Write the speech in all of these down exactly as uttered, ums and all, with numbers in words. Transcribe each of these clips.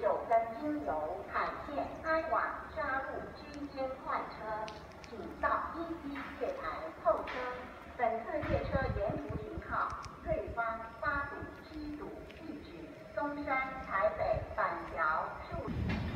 九根经由海线开往沙鹿区间快车，请到一一月台候车。本次列车沿途停靠瑞芳、八堵、七堵、地址松山、台北、板桥、树。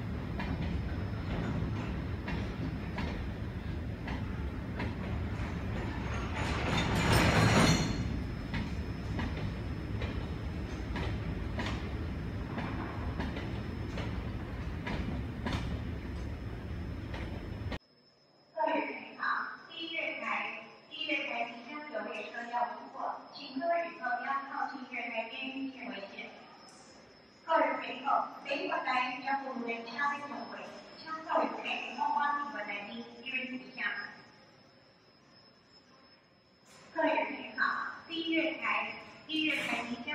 请各位旅客不要靠近月台边，避免危险。各位旅客，每月台將會列車的座位，請各位旅客唔好關住月台邊，因為影響。各位旅客，第一月台，第一月台即將。